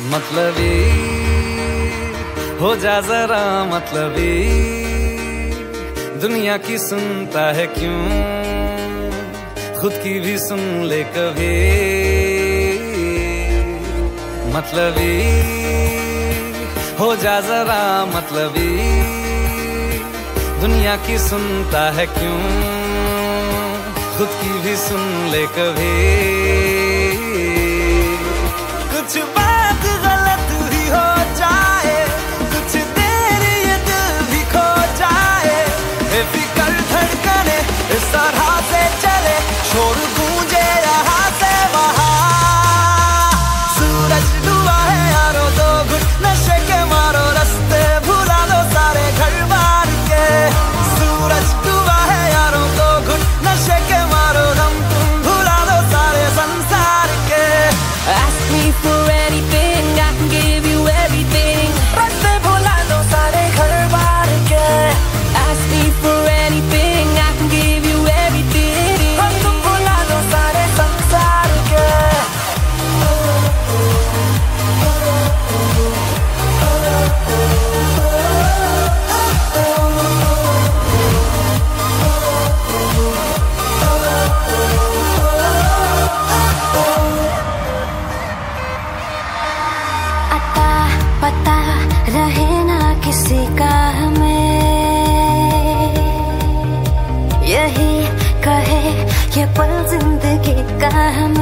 मतलबी हो जा जरा मतलबी, दुनिया की सुनता है क्यों, खुद की भी सुन ले कभी। मतलबी हो जा जरा मतलबी, दुनिया की सुनता है क्यों, खुद की भी सुन ले कभी। कुछ बात गलत भी हो जाए, कुछ देर ये दिल भी खो जाए, बेफिक्र धड़कने इस तरह से चले, शोर गूंजे यहाँ से वहाँ। सूरज डूबा है यारो, दो घुट नशे के मारो, रास्ते भुला दो सारे घर बार के। सूरज डूबा है यारो, दो घुट नशे के मारो, दम तुम भुला दो सारे संसार के। Ask me for anything, I can give you everything. रास्ते भुला दो सारे घर बार के। Ask me for anything, I can give you everything. हम तुम भुला दो सारे संसार के। पता रहे ना किसी का हमें, यही कहे ये पल जिंदगी का हमें।